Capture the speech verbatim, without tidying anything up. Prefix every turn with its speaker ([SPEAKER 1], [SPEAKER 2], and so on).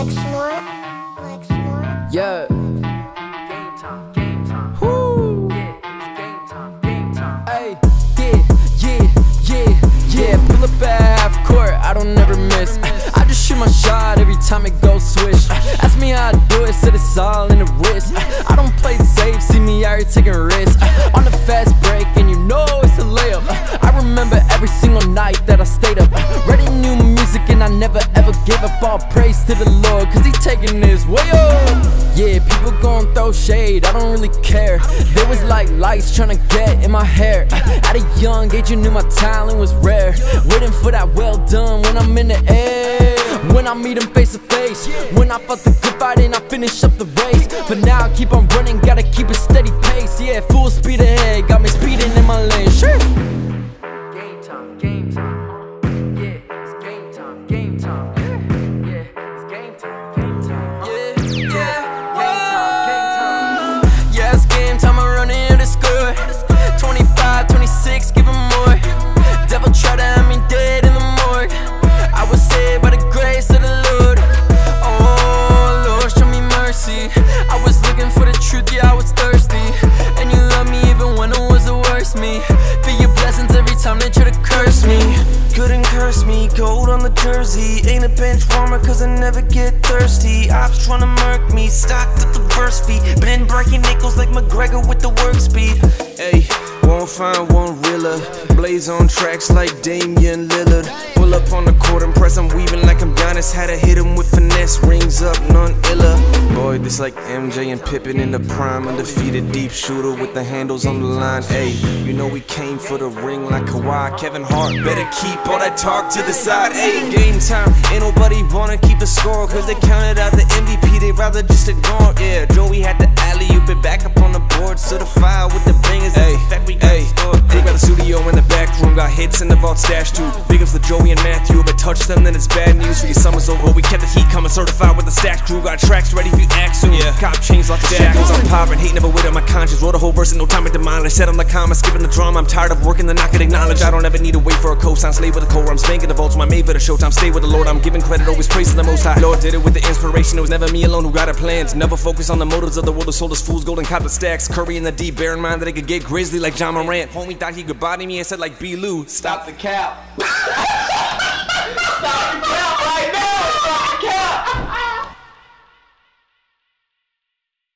[SPEAKER 1] Alex Nour. Alex Nour.
[SPEAKER 2] Yeah.
[SPEAKER 3] Game time, game time.
[SPEAKER 2] Woo.
[SPEAKER 3] Yeah, it's game time, game time.
[SPEAKER 2] Ay, yeah, yeah, yeah, yeah. Pull up at half court, I don't never miss. I just shoot my shot every time it goes swish. Ask me how I do it, said it's all in the wrist. I don't play safe, see me out here taking risks. On the fast break, and you know it's a layup. I remember every single night that I stayed up, writing new music, and I never ever gave up. All praise to the Lord, cause he taking this way up. Yeah, people gon' throw shade, I don't really care. There was like lights tryna get in my hair. At a young age you knew my talent was rare, waiting for that well done when I'm in the air. When I meet him face to face, when I fought the good fight and I finish up the race. But now I keep on running, gotta keep a steady pace. Yeah, full speed ahead, got me speeding in my lane. Sure.
[SPEAKER 3] Game time, game time. Uh, yeah, it's game time, game time. Yeah, it's game time, game time. Uh,
[SPEAKER 2] Yeah, yeah.
[SPEAKER 3] Game time, game time.
[SPEAKER 2] Yeah, it's game time, I'm running to the score. Twenty-five, twenty-six, give him more. Devil try to have me dead in the morgue. I was saved by the grace of the Lord. Oh Lord, show me mercy. I was looking for the truth, yeah, I was thirsty. And you love me even when it was the worst me. Feel your blessings every time they try to curse me.
[SPEAKER 4] Couldn't curse me, gold on the jersey. Ain't a bench warmer cause I never get thirsty. Ops tryna murk me, stocked at the verse feet. Been breaking nickels like McGregor with the work speed. Hey, won't find one realer. Blaze on tracks like Damian Lillard. Pull up on the court and press, I'm weaving like I'm Giannis. Had to hit him with finesse, rings up, none iller. Boy, this like M J and Pippen in the prime. Undefeated deep shooter with the handles on the line. Hey, you know we came for the ring like Kawhi. Kevin Hart, better keep all that talk to the side. Hey, game time, ain't nobody wanna keep the score, cause they counted out the M V P, they rather just ignore. Yeah, Joey had the alley-oop it back up on the board. Certified with the bangers, hey, in fact we got hey, they got the studio in the back room, got hits in the vault stashed too. Big ups to Joey and Matthew, if I touch them then it's bad news. For your summer's over, we kept the heat coming, certified with the stack crew. Got tracks ready if you act soon. Yeah, cop chains off the shackles, I'm popping, hate never with it, my conscience. Wrote a whole verse in no time to demolish. Said I'm the comma, skipping the drama, I'm tired of working the knock and acknowledge. I don't ever need to wait for a cosign, slave with a core. I'm spanking the vaults, my made for the showtime. Stay with the Lord, I'm giving credit, always praising the Most High. Lord did it with the inspiration, it was never me alone who got our plans. Never focus on the motives of the world, who sold us fools, golden cop the stacks. Curry in the deep, bear in mind that they could get grizzly like John Morant. Homie thought he could body me and said like B. Lou, stop the cap. Stop the cap right now.